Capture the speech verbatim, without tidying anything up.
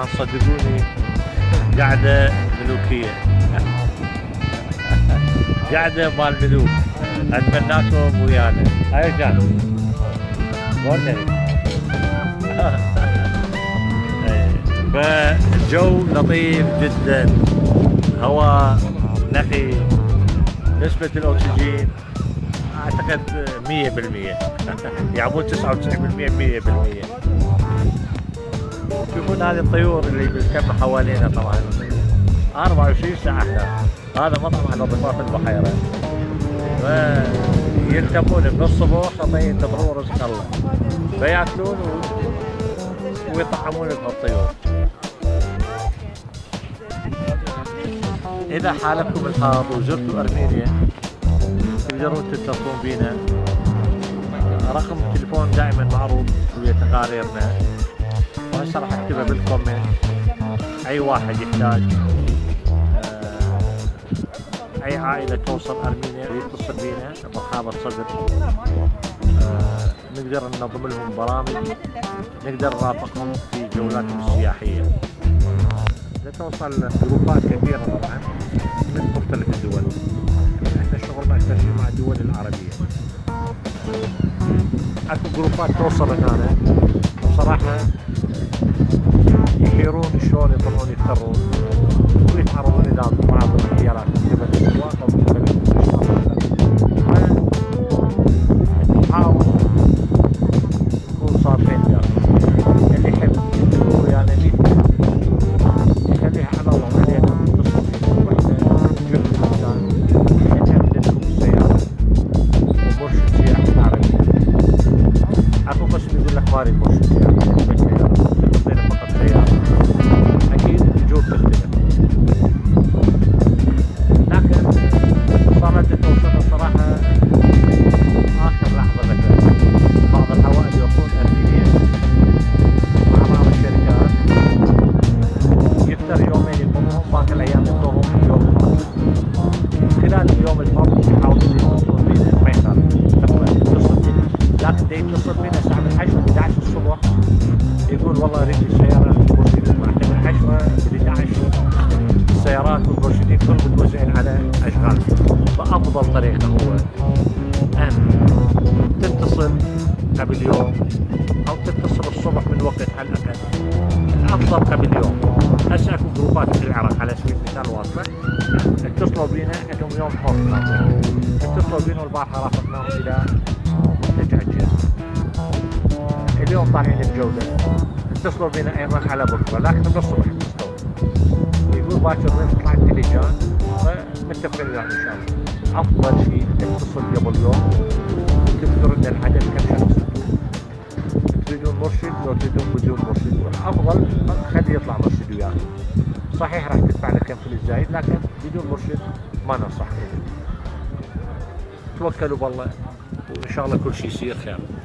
جماعة صدقوني قاعدة ملوكية. قاعدة مال ملوك. أتمناكم ويانا. هاي جان. فالجو لطيف جدا، هواء نقي، نسبة الأكسجين أعتقد مية بالمية يعني مو تسعة وتسعين بالمية مية بالمية. تشوفون هذه الطيور اللي بتكم حوالينا طبعا أربعة وعشرين ساعة احنا. هذا مطعم على ضفاف البحيرة، ويلتمون من الصبح حتى ينتظرون رزق الله، فياكلون ويطعمون بهالطيور. إذا حالفكم الحظ وزرتوا أرمينيا تقدرون تتصلون بينا، رقم التليفون دائما معروض ويا تقاريرنا، وهسه راح اكتبه بالكومنت. أي واحد يحتاج أي عائلة توصل أرمينيا يتصل بينا مرحبا صدر. آه نقدر ننظم لهم برامج، نقدر نرافقهم في جولاتهم السياحية. إذا توصل جروبات كبيرة طبعا من مختلف الدول، احنا شغلنا أكثر شيء مع الدول العربية. اكو جروبات توصل هنا بصراحة يحيرون شلون يطلعون يفترون ويتعرضون إلى بعض الاختيارات من قبل الأسواق أو من قبل المستشفيات. نحاول نكون صادقين داخل. اللي يحب يقول يعني ميت يخليها على الله عليكم، تتصل فينا واحنا نجيب المكان، نحدد لكم السيارة ومرشد سياحي عربي. اكو قسم يقول لك ما اريد مرشد سياحي، بس سيارة تقضينا فقط سيارة. اكيد الجهود تختلف، لكن صارت توصلنا الصراحة آخر لحظة. مثلا بعض العوائل يروحون أرمينيا مع بعض الشركات، يفتر يومين يقومون، باقي الأيام يعطوهم يوم فرض. خلال اليوم الفرض يحاولون يتصلون بينا، ما يخالف يتصل بينا، لكن دا يتصل بينا الساعة من عشرة إحدى عشر الصبح يقول والله أريد السيارة المرشدين معتمد عشرة إحدى عشر. السيارات والمرشدين كلهم متوزعين على أشغال، فأفضل طريقة هو أن تتصل قبل يوم أو تتصل الصبح من وقت على الأقل. الأفضل قبل يوم. هسه أكو جروبات في العراق على سبيل المثال واصلة، اتصلوا بينا عندهم يوم حر، اتصلوا بينا والبارحة رافقناهم إلى دجاجة. اليوم طالعين بجودة، اتصلوا بينا أيضا على بكرة، لكن من الصبح اتصلوا يقول باكر وين تطلع التليجان، فمتفقين وياهم إن شاء الله. أفضل شيء اتصل قبل يوم وتذكر أن العدد كم شخص، تريدون مرشد لو تريدون بدون مرشد، والأفضل خلي يطلع مرشد وياك. صحيح راح تدفع له كم فلوس زايد، لكن بدون مرشد ما ننصح. توكلوا بالله وإن شاء الله كل شيء يصير خير.